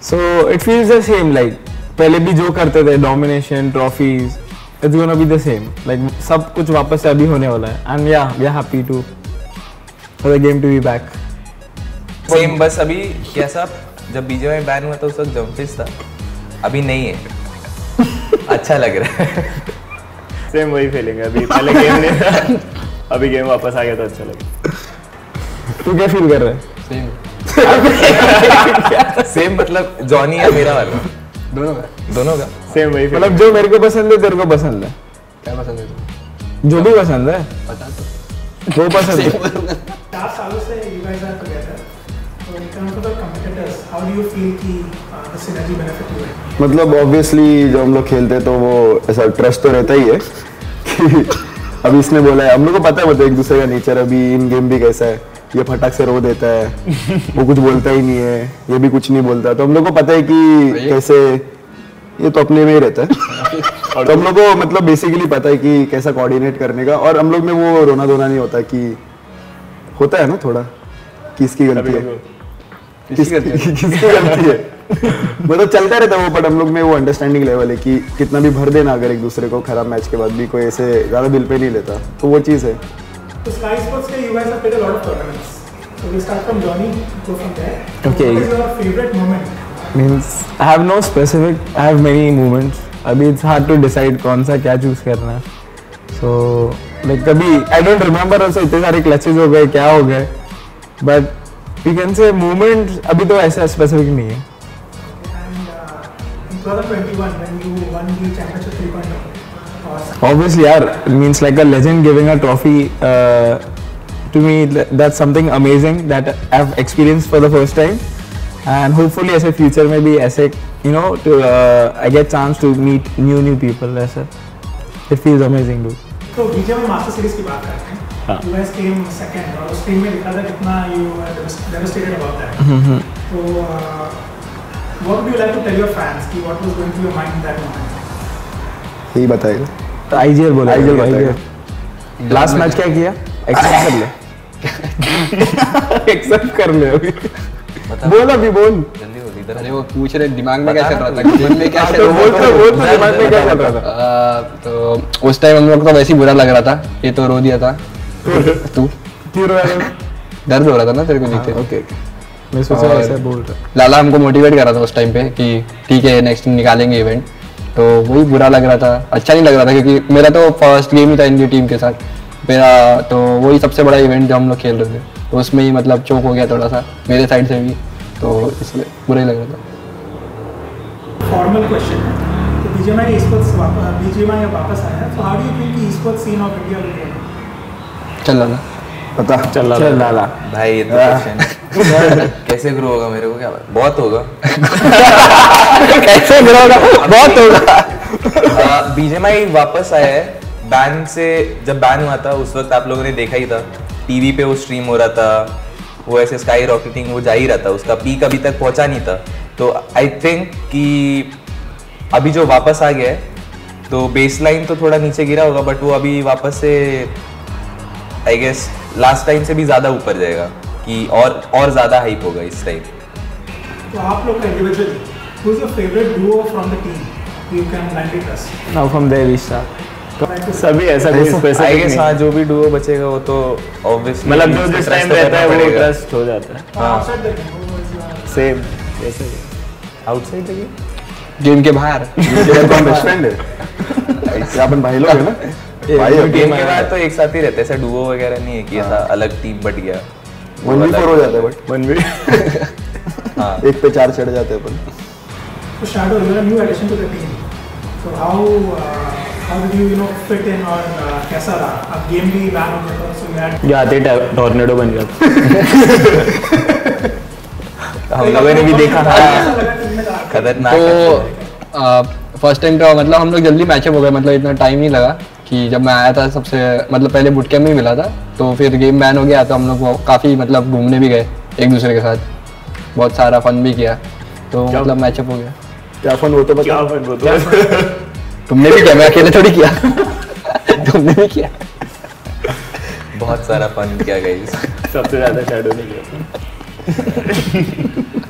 So it feels the same, like पहले भी जो करते थे, domination, trophies, it's gonna be the same. Like सब कुछ वापस से अभी होने वाला है. And yeah, we are happy to for the game to be back. Same, बस अभी कैसा जब BGMI बैन हुआ था उस वक्त जंपिस था, अभी नहीं है. अच्छा लग रहा है. सेम वही फीलिंग है. अभी पहले गेम नहीं था, अभी गेम वापस आ गया तो अच्छा लगा. तू क्या फील कर रहा है? सेम. सेम मतलब जॉनी या मेरा वाला दोनों का सेम वही फीलिंग. मतलब जो मेरे को पसंद है तेरे को पसंद है. क्या पसंद है तुम? जो भी पसंद है बता तो. वो पसंद है. 4 सालों से you guys are together. So in terms of the competitors, how do you feel कि the synergy benefit you है? मतलब ऑब्वियसली जब हम लोग खेलते हैं तो वो ऐसा ट्रस्ट तो रहता ही है कि अभी इसने बोला है, हम लोग को पता है मतलब एक दूसरे का नेचर. अभी इन गेम भी कैसा है, ये फटाक से रो देता है, वो कुछ बोलता ही नहीं है, ये भी कुछ नहीं बोलता. तो हम लोग को पता है कि कैसे ये तो अपने में ही रहता है. और हम लोग को मतलब बेसिकली पता है कि कैसा कोऑर्डिनेट करने का. और हम लोग में वो रोना धोना नहीं होता कि होता है ना थोड़ा किसकी गलती है, किसकी गलती है. मतलब चलता रहता है वो. बट हम लोग में वो अंडरस्टैंडिंग लेवल है कि कितना भी भर देना अगर एक दूसरे को खराब मैच के बाद भी कोई ऐसे ज़्यादा दिल पे नहीं लेता. तो वो चीज़ है. So Sky Sports के you guys have played a lot of tournaments. So we start from Johnny, go from there. Okay. What is your favorite moment? Means I have no specific. I have many moments. अभी it's hard to decide कौन सा क्या choose करना है. So like कभी I don't remember also इतने सारे clutches हो गए, क्या हो गए. But we can say moments अभी तो ऐसा specific नहीं है. And in 2021 when you won the championship 3.0. Obviously, yeah, it means like a legend giving a trophy to me. That's something amazing that I've experienced for the first time, and hopefully, as a future, maybe as a to I get chance to meet new people. As a, it feels amazing, dude. तो BGMI master series की बात करते हैं. You guys came second और उस team में दिखा था कितना you were devastated about that. तो what would you like to tell your fans कि what was going through your mind in that moment? यही बताएगा. तो IGL बोला. IGL लास्ट मैच क्या किया? एक्सेप्ट कर ले. एक्सेप्ट कर ले अभी. बोल अभी बोल. जल्दी बोल इधर. अरे वो पूछ रहे दिमाग में क्या चल रहा था, गेम में क्या चल रहा बोल तो दिमाग में क्या चल रहा था? था. तो उस टाइम हम लोग को वैसे ही बुरा लग रहा था. ये तो रो दिया था. तू क्यों रो रहा है? दर्द हो रहा था ना तेरे को जीते. ओके. मैं सोचा ऐसा बोल रहा. लाला हमको मोटिवेट कर रहा था उस टाइम पे कि ठीक है नेक्स्ट निकालेंगे इवेंट. तो वही बुरा लग रहा था, अच्छा नहीं लग रहा था क्योंकि मेरा तो फर्स्ट गेम ही था इनकी टीम के साथ मेरा. तो वही सबसे बड़ा इवेंट जो हम लोग खेल रहे थे, तो उसमें ही मतलब चोक हो गया थोड़ा सा मेरे साइड से भी. तो इसलिए बुरा ही लग रहा था. फॉर्मल क्वेश्चन है. तो BGMI esports BGMI वापस आया. So how do you think the esports scene of India will grow? चल रहा पता चल लाला. भाई ये तो क्वेश्चन कैसे ग्रो होगा मेरे को क्या पता. बहुत होगा. कैसे ग्रो होगा? बहुत होगा. BGMI वापस आया है बैन से. जब बैन हुआ था उस वक्त आप लोगों ने देखा ही था, टीवी पे वो स्ट्रीम हो रहा था, वो ऐसे स्काई रॉकेटिंग वो जा ही रहा था, उसका पीक अभी तक पहुंचा नहीं था. तो आई थिंक कि अभी जो वापस आ गया है तो बेसलाइन तो थोड़ा नीचे गिरा होगा, बट वो अभी वापस से आई गेस लास्ट टाइम से भी ज़्यादा ऊपर जाएगा कि और ज़्यादा हाइप होगा इस टाइम. तो आप लोग का individually who is your favorite duo from the team you can blindly trust? Now from there we start. सभी ऐसा कोई आई स्पेसिफिक गेस नहीं. हाँ जो भी डुओ बचेगा वो तो ऑब्वियसली मतलब जो जिस टाइम रहता है वो ट्रस्ट हो जाता है. Outside the game, who is your same ऐसे ही. आउटसाइड देखिए. गेम के बाहर. बेस्ट फ्रेंड है. ऐसे अपन भाई लोग है ना. भाई गेम के बाद तो एक साथ ही रहते हैं, ऐसा डुओ वगैरह नहीं है कि ऐसा अलग टीम बट गया. 1v4 हो जाता है बट 1v. हाँ. एक पे 4 चढ़ जाते हैं अपन. So Shadow, you are a new addition to the team. So how did you fit in और कैसा रहा? अब गेम भी बैन हो गया था, so you had जाते टॉर्नेडो बन जाता. हम लोगों ने भी देखा. कैसा लगा टीम में जाकर? खतरनाक. तो फर्स्ट टाइम का मतलब हम लोग जल्दी मैचअप हो गए. मतलब इतना टाइम नहीं लगा कि जब मैं आया था सबसे मतलब पहले बुट कैम्प में मिला था. तो फिर गेम बैन हो गया तो हम लोग काफ़ी मतलब घूमने भी गए एक दूसरे के साथ, बहुत सारा फन भी किया. तो मतलब मैचअप हो गया. क्या फन हो तो बता. क्या फन वो तो. तुमने भी किया, मैं अकेले थोड़ी किया. तुमने भी किया. बहुत सारा फन किया गाइस. सबसे ज़्यादा शैडो ने किया.